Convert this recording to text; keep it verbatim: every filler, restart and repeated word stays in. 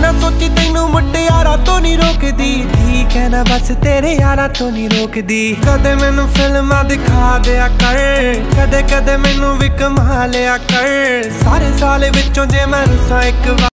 ना सोची तैनू मुटियारा तो नहीं रोकदी, ठीक है ना बस तेरे यारा तो नहीं रोकदी। कदे मैनू फिल्मां दिखा दिया कर, कदे कदे मैनू भी कमा लिया कर, सारे साल विचों जे मैं रुसां एक